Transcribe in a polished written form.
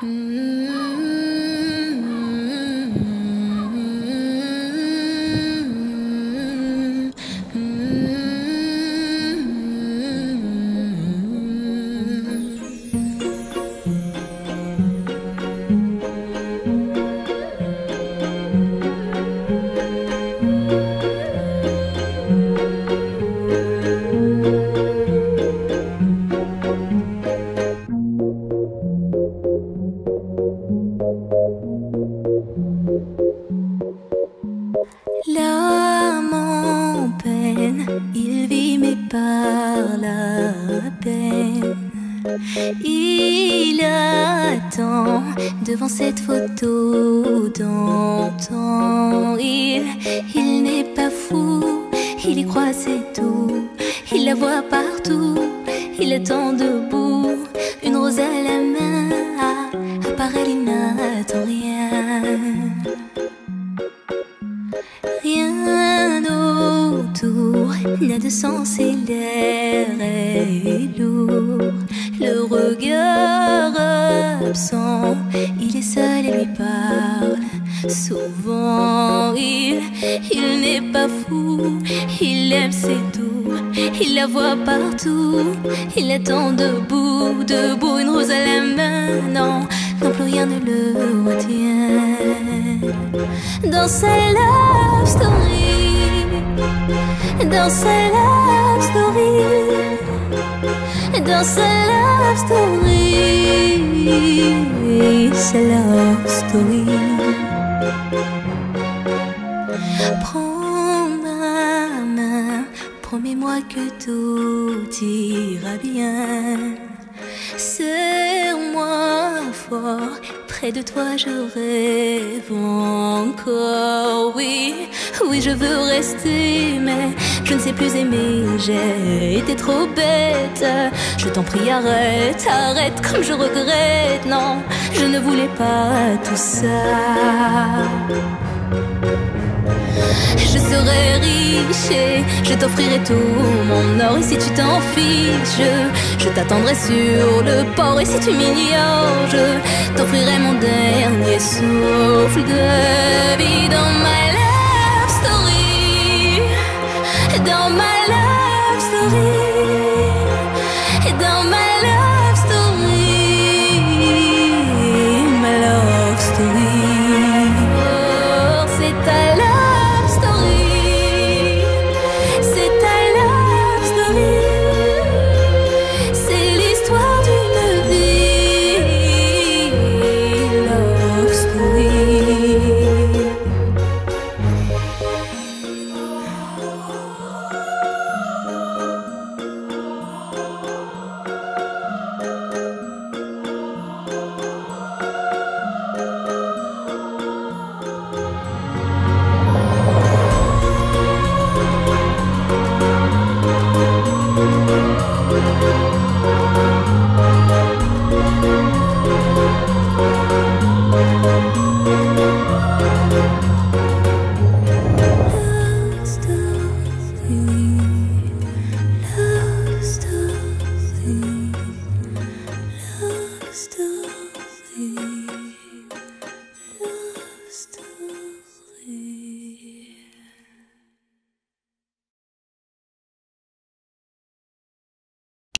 L'âme en peine, il vit mais par la peine. Il attend devant cette photo d'antan. Il n'est pas fou, il y croit c'est tout. Il la voit partout, il attend debout. Une rose à la main, à part elle il n'attend rien. Rien autour n'a de sens et l'air est lourd. Le regard absent, il est seul et lui parle. Souvent il n'est pas fou, il aime c'est tout. Il la voit partout, il attend debout, debout. Une rose à la main, non, non plus rien ne le retient. Dans sa love story, dans sa love story, dans sa love story, sa love story. Prends ma main, promets-moi que tout ira bien. Serre-moi fort, près de toi je rêve encore. Oui, oui je veux rester, mais je ne sais plus aimer. J'ai été trop bête, je t'en prie arrête, arrête comme je regrette. Non, je ne voulais pas tout ça. Je serai riche et je t'offrirai tout mon or. Et si tu t'en fiches, je t'attendrai sur le port. Et si tu m'ignores, je t'offrirai mon dernier souffle de vie dans ma life.